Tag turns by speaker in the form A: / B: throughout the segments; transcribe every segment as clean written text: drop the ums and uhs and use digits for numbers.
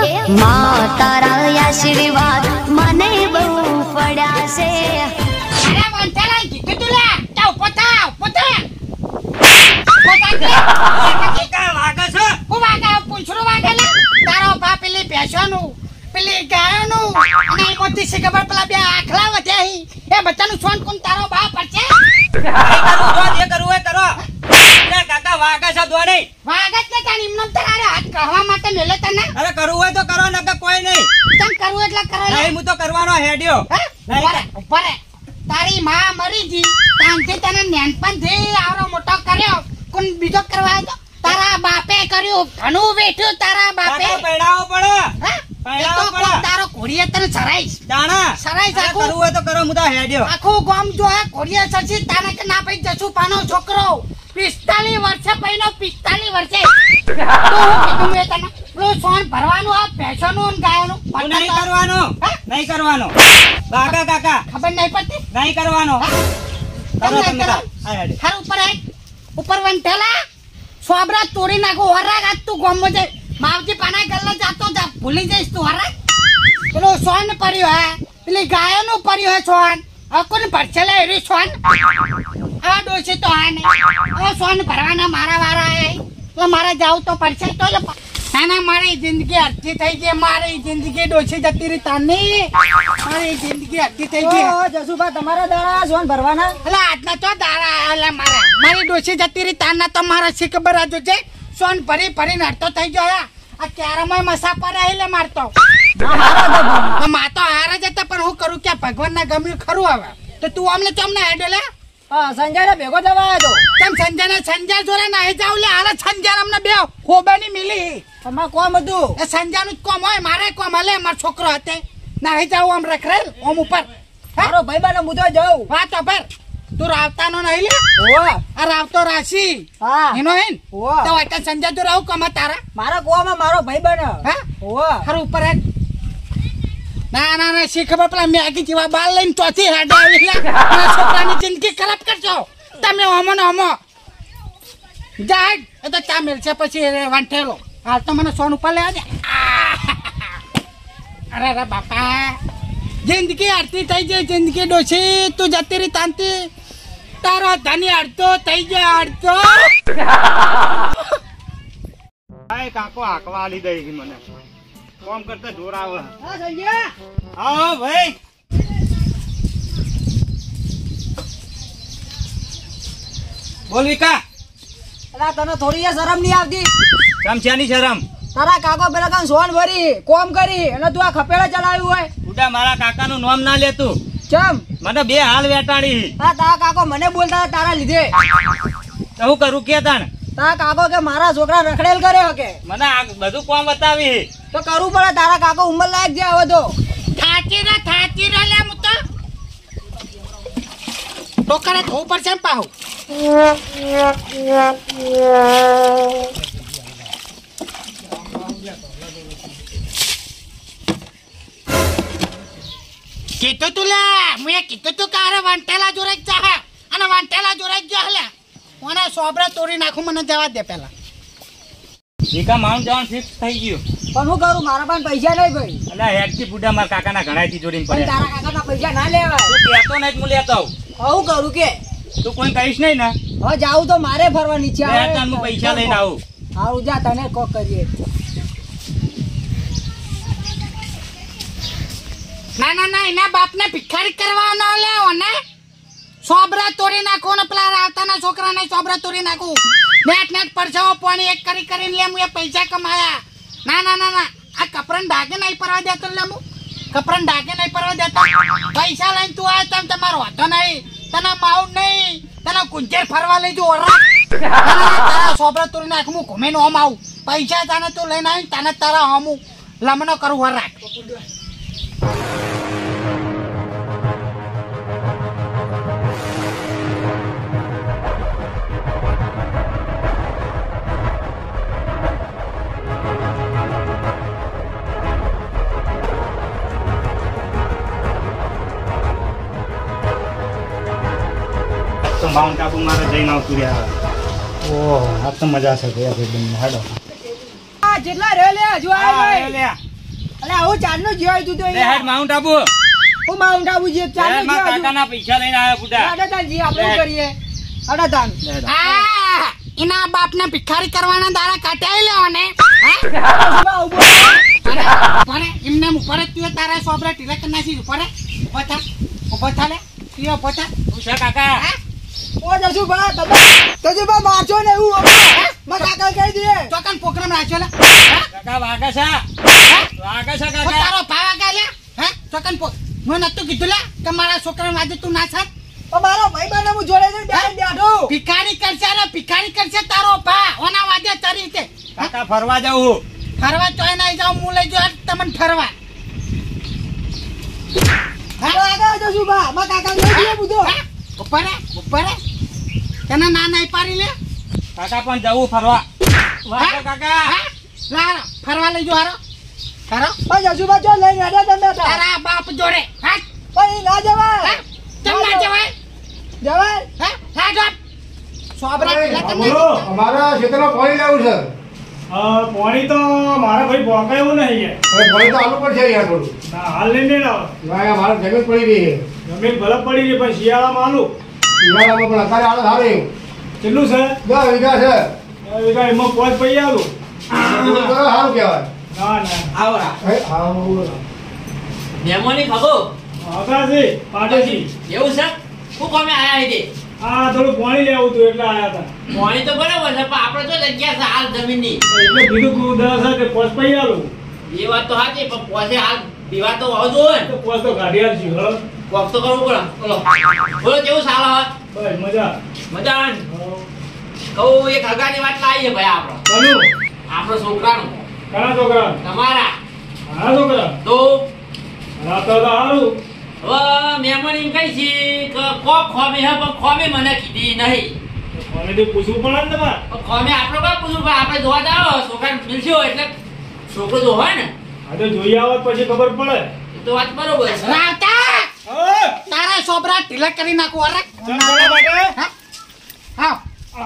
A: માં તારા આશીર્વાદ મને બહુ પડ્યા છે.
B: અરે વંઠેલા કીધું તું લે તા પોતા પોતા
C: કા વાગે છે
B: હું વાગે પૂછરું વાગે લે તારો બાપ પેલી ભેંસોનું પેલી ગાયોનું અને એમાંથી છે ખબર પેલા બે આખલા વધ્યા હી એ બચ્ચાનું સોન કોણ તારો બાપ છે.
C: જે કરવું હોય કરો. કાકા વાગે છે દોડે
B: વાગે જ ને તારી એમનો તારે હાથ કહવા માટે મેલે તને.
C: અરે કરવું હોય તો કરો નકર કોઈ નહીં.
B: તમ કરવું એટલે કરો લે.
C: નહીં હું તો કરવાનો હેડ્યો.
B: ઉપર તારી માં મરી ગઈ તાંથી તને નેનપણથી આવરો મોટો કર્યો કોણ બીજો કરવા તો તારા બાપે કર્યું ઘણું બેઠું તારા બાપે.
C: પૈડાવો પડે
B: તો કોણ તારો ઘોડીએ તને સરાઈશ
C: દાણા
B: સરાઈશ આખું.
C: કરવું હોય તો કરો હું તો હેડ્યો.
B: આખું ગામ જો હે ઘોડીએ સચી તાને કે ના પઈ જસુ પાનો છોકરો 45 વર્ષે પઈનો 45 વર્ષે તો હું કીધું મેં તને પેલું સોન ભરવાનું આ ભેંસોનું અને ગાયોનું
C: નહીં કરવાનો નહીં કરવાનો કાકા કાકા
B: ખબર નહીં પડતી
C: નહીં કરવાનો. કરો તમે તાર.
B: હાર ઉપર વંઠેલા સોબરા તોડી નાખો હરાક આજ તું ગામમાં જઈ માવજી પાના ગલ્લા જાતો જા ભૂલી જઈશ તું હરાક. પેલું સોન પડ્યું હે પેલી ગાયોનું પડ્યું હે સોન હવે કોને ભરશે લે એરી સોન. આ ડોસી તો હા નહીં હવે સોન ભરવાના મારા વારા હે તો મારે જાવું તો પડશે તો ના ના મારી જિંદગી અડધી થઈ ગઈ. મારી જિંદગી ડોસી જતી રહી તાની મારી જિંદગી અડધી થઈ ગઈ.
D: જસુભા તમારા દાડા સોન ભરવાના
B: એટલે આજના તો દાડા એટલે મારી ડોસી જતી રહી તાના તો મારા શી ખબર આજુ છે સોન ભરી ભરીને હડતો થઈ ગયો. આ ક્યારામાં મસા પર આવીલે મારતો માં તો હારે જ હતા પણ હું કરું કે ભગવાન ના ગમ્યું ખરું. હવે તો તું અમને તમને હેડો લે
D: સંજય ને ભેગો જવા આવ્યો
B: કેમ સંજય જોડે નાહી જાવ લે. હારે સંજય અમને બે ખોબાની મિલી
D: એમાં કોમ હતું
B: એ સંજયનું જ કોમ હોય મારે કોમ હલે મારો છોકરો હતે નાહી જાવ આમ રખરેલ ઓમ ઉપર.
D: મારો ભાઈબંધ હું તો જાઉં
B: વાત પર તું રાવતાનો નહીં લે આ રાવતો રાશી
D: હા
B: એનો હે
D: ઓવા
B: તો એટલે સંજય જો રહું કમ તારા
D: મારા કોમ મારો ભાઈબંધ
B: હા
D: ઓવા
B: હાર ઉપર હે ના ના ના શી ખબર પેલા મેગી જેવા બાલ લઈને ચોથી હેડે આવી લે છોકરાની જિંદગી ખરાબ કરજો તમે ઓમો ને ઓમો જાય એ તો ચા મેલશે પછી વાંઠેલો હાલ તો મને સોન ઉપર લેવા દે. અરે અરે બાપા જિંદગી આરતી થઈ ગઈ જિંદગી ડોસી તું જતી રહી તાંતી તારો ધની અડધો થઈ ગયો અડધો.
C: કાકો હાકવા લીધા મને કોમ કરતા જોર આવે.
D: હા સંજય
C: હા ભાઈ બોલ વિકા.
D: અલા તને થોડી શરમ નહીં આવતી
C: ચમચાની શરમ.
D: તારા કાકો પેલા કાન સોન ભરી કોમ કરી અને તું આ ખપેડા ચલાવ્યું હોય.
C: ઉડા મારા કાકાનું નામ ના લેતું
D: ચમ
C: મને બે હાલ વેટાડી.
D: હા તારા કાકો મને બોલતા તારા લીધે
C: તો હું કરું કે તાણ
D: તારા કાકો કે મારા છોકરા રખડેલ કરે કે
C: મને આ બધું કોમ બતાવી
D: તો કરવું પડે. તારા કાકો ઉંમર લાયક જે આવે તો
B: થાચી રે લે હું તો ટોકરે ધોવું પડશે એમ પાહું. કીધું તું લે મેં કીધું તું કે અરે વાંટેલા જોડે જ જા અને વાંટેલા જોડે જ ગયો લે મને સોબરા તોડી નાખું મને જવા દે પેલા.
C: વિકા માઉન્ટ જવાનું ફિક્સ થઈ ગયું
D: પણ હું કરું મારા પાસે પૈસા નહીં ભાઈ.
C: એટલે હેડથી બુડા મારા કાકાના ઘણાથી જોડીને
D: પણ
C: પડ્યા.
D: તારા કાકાના પૈસા ના લેવાય.
C: તું કહેતો નહીં હું લેતો આવું.
D: હું કરું કે
C: તું કોઈ કહીશ નહીં ને
D: હવે જાવું તો મારે ફરવાની ઈચ્છા
C: લે તાન હું પૈસા લઈને આવું.
D: આવું જા તને કોક કરીએ.
B: ના ના ના એના બાપને ભિખારી કરવાનો લેવો ને સોબરા તોડી નાખો ને પેલા રાવતાના છોકરાને સોબરા તોડી નાખું નેટ પરછાવો પાણી એક કરી કરીને લે હું પૈસા કમાયા. ના ના ના ના આ કપરાને ડાગે નહીં પરવા દેતો લે હું કપરાને ડાગે નહીં પરવા દેતો. પૈસા લઈને તું આવ્યો તમે તમારો હતો નહીં તને માઉન્ટ નહીં તને કુંજેર ફરવા લઈ જો તારા સોબરા તોડી નાખું હું ઘૂમીને હોમ આવું પૈસા તને તું લઈને આવી તને તારા હોમું લમણો કરું વરાક.
C: માઉન્ટ આબુ મારે જઈને આવતું રહ્યા. ઓહ આ તો મજા છે ગયા ભાઈ બંને હેડો.
D: આ જેટલા રે લે હજુ આવે
C: લે
D: અલે આવું ચારનો જીવ તું તો
C: લે હેડ માઉન્ટ આબુ
D: હું માઉન્ટ આબુ જે ચારનો
C: હેડ માં
D: જીવ
C: કાકાના પૈસા લઈને આવ્યો બુડા
D: અડતાન જી આપણે શું કરીએ અડતાન
B: આ એના બાપને ભિખારી કરવાના દાડા કાઢ્યા લેવો ને પણ એમને ઉપર જ તું તારા સોબરા ટીલા કરી નાખી ઉપર થા લે તીઓ પોતા
C: ઉષા કાકા
D: ઓ જસુભા તમે જસુભા મારજો ને એવું માં કાકા કહી દે
B: ચોકન પ્રોગ્રામ રાખ્યો લે
C: કાકા વાગે છે કાકા
B: તારો ભાવા ગાલ્યા હે ચોકન હું નતું કીધું લે કે મારા છોકરાને આજે તું ના થાત
D: તો મારો ભાઈબંધ હું જોડે જઈને બેઠો
B: ભિખારી કરશે તારો ભા ઓના વાજે તરી તે
C: કાકા ફરવા જાઉં
B: ફરવા ચોય નહીં જાવ હું લઈ જાવ તમને ફરવા
D: કાકા જસુભા માં કાકા કહી દે બુધો
B: ઉપર તને ના નહીં પાડી લે
C: કાકા પણ જવું ફરવા વાગે કાકા
B: લા ફરવા લઈ જો હારો
D: પણ જસુભા જો લઈને આડા તમે
B: તારા બાપ જોડે હા
D: પણ ના જવાય
B: કેમ ના જવાય હા જો સોબરા પેલા તમને
E: અમારા ક્ષેત્રમાં પાણી લાવું છે
C: પાણી તો મારા ભાઈ ભોંકાય એવું નહીં
E: હવે પાણી તો આલુ પડશે યાર થોડું
C: ના હાલ લઈને લાવો
E: ના મારે જમીન પડી રહી છે
C: જમીન ભલે પડી છે પણ શિયાળામાં આલું
E: શિયાળામાં પણ અત્યારે આલો સારું એવું
C: કેટલું છે
E: 10 વીઘા છે
C: એમાં પોચ પૈ આલું
E: એવું તો સારું કહેવાય
C: ના
F: આવરા
E: હે આવું
F: મેમોની ખબો
C: આગા છે પાટેજી
F: એવું છે હું કોમે આયા હે
C: આ થોડું પાણી લેવું હતું એટલે આયા હતા
F: પાણી તો બરાબર છે પણ આપણે તો જગ્યા છે હાલ જમીનની
C: એટલે કીધું કું 10 છે પોચ પૈ આલું
F: એ વાત તો સાચી પણ પોસે હાલ પીવા તો આવજો હોય ને
C: તો પોચ તો કાઢી આલશું હો
F: કોક તો કરવું પડે બોલો કેવું સાલ હવે
C: બસ મજા
F: મજા આવે ને કહું એક હગાની વાત લાવી છે ભાઈ આપણો
C: બનું
F: આપણો છોકરાનું
C: ઘણા છોકરા
F: તમારા
C: ઘણા છોકરા
F: તો
C: રાતો તો સારું
F: હવે મહેમાન એમ કહી છે કે કોક ખોમે હે પણ ખોમે મને કીધી નહીં
C: મને તો પૂછવું પડે ને તમારે
F: પણ ખોમે આપણે કોઈ પૂછવું પણ આપણે જોવા જાઓ છોકરાને મિલશો એટલે છોકરો જો હોય ને
C: આ તો જોઈ આવત પછી ખબર પડે
F: એ તો વાત બરોબર છે
B: રાતા
C: હા
B: તારા સોબરા ઢીલા કરી નાખો અરે
C: ચંદના માટે
B: આવ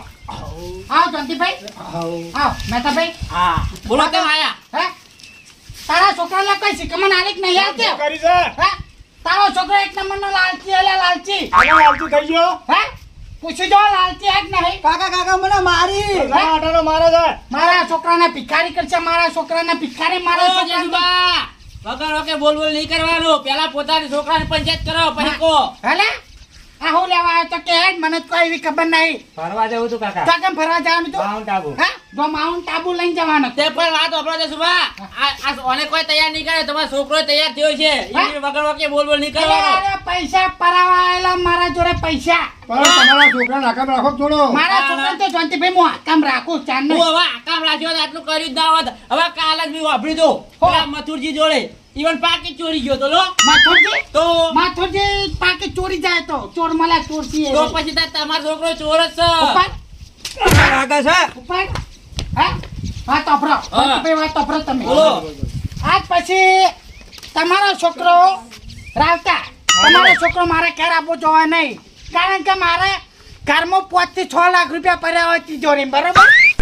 B: જંતીભાઈ આવ મહેતાભાઈ
F: હા બોલો કેમ આયા
B: હે તારા છોકરાને કઈ શીખમણ આલિક નહીં આવતી
C: કરી છે
B: હે તારો છોકરો એક નંબરનો લાલચી એટલે લાલચી
C: આનો આલતું થઈ ગયો
B: હે પૂછી જો લાલચી હે કે નહીં
D: કાકા મને મારી
C: આટાનો મારે છે
B: મારા છોકરાને ભિખારી કરશે મારા છોકરાને ભિખારી મારા
F: ઓ જસુબા વગર વગર બોલ નહીં કરવાનું પેલા પોતાની છોકરાને પંચાયત કરો પછી કો
B: હેલે આ હું લેવા આવ્યો તો કે હેડ મને કોઈ એવી ખબર નહીં
C: ફરવા જવું તું કાકા
B: તો કેમ ફરવા જવાનું તો
C: માઉન્ટ આબુ
B: હે જો માઉન્ટ આબુ લઈને જવાનો
F: તે પણ વાત આપણો જસુબા આ ઓને કોઈ તૈયાર નહીં કરે તમારો છોકરો તૈયાર થયો છે એ વગર વગર બોલ નહીં કરવાનો
B: અરે પૈસા પરાવાયેલા મારા જોડે પૈસા
E: પણ તમારા છોકરાને આકામ રાખો થોડો
B: મારા છોકરાને તો જોનતીભાઈ હું આકામ રાખું ચાર
F: હું હવે આકામ રાખ્યો તો આટલું કર્યું જ ના હોત હવે કાલ જ મેં વાપરી દો પેલા મથુરજી જોડે ઇવન પાકી ચોરી ગયો તો લો
B: માથુરજી
F: તો
B: માથુરજી પાકે ચોરી જાય તો ચોર મળે ચોર છીએ
F: તો પછી તમારો છોકરો ચોર જ
B: ઉપર
C: આગા છે
B: ઉપર હે વાત તોફરો વાત તોફરો તમે
F: બોલો
B: આજ પછી તમારો છોકરો રાવતા તમારો છોકરો મારે ઘેર આપવો જોવા નહીં કારણ કે મારે ઘરમાં 5 થી 6 લાખ રૂપિયા પડ્યા હોય તિજોરી બરોબર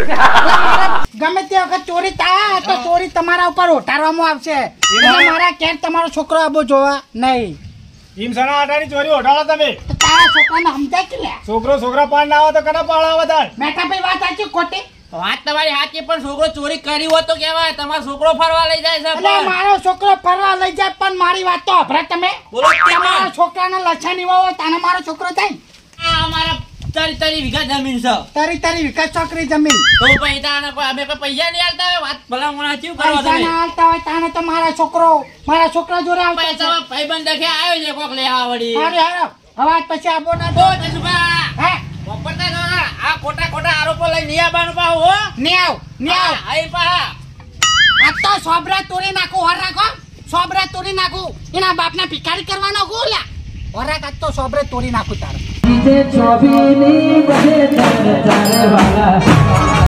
B: ગમે તે વખત ચોરી થાય તો ચોરી તમારા ઉપર ઉતારવામાં આવશે એટલે મારા ઘેર તમારો છોકરો આપવો જોવા નહીં
C: ઈમ સના આટાની ચોરી ઓઢાડો તમે
B: તો તારા છોકરાને સમજાય કે લે
C: છોકરા પાડ ના આવે તો કના પાળાવે તાર
B: મેઠાભાઈ વાત સાચી ખોટી
F: વાત તમારી હાચી પણ છોકરો ચોરી કરી હોત તો કેવાય તમારો છોકરો ફરવા લઈ જાય છે
B: એટલે મારો છોકરો ફરવા લઈ જાય પણ મારી વાત તો અભરા તમે
F: બોલો કેમ?
B: તમારા છોકરાને લચ્છા નીવા હોય તાને મારો છોકરો થાય
F: આ અમારા 30 વીઘા જમીન છે
B: તારી વિકાસ ચોકરી જમીન
F: તો પછી તાને કોઈ અમે કોઈ પૈસા નહીં આલતા હોય વાત ભલા મોણા ચીવ કરવા
B: પૈસા
F: તમે
B: ના હાલતા હોય તાને તો મારા છોકરા જોડે આવતા
F: પૈસા ભાઈબંધ દેખે આવ્યો છે કોક લેવા વળી
B: અરે હારો હવે પછી આબો ના
F: ઓ જસુબા
B: હે
F: વાપરતા જો ને આ ખોટા આરોપો લઈ નિયાબાનું પાહો હો
B: ન્યાવ
F: આઈ પા
B: આ તો સોબરા તોડી નાખું હોર રાખો સોબરા તોડી નાખું એના બાપને ભિખારી કરવાનો ગોલ્યા હોર રાખ આજ તો સોબરે તોડી નાખું તારે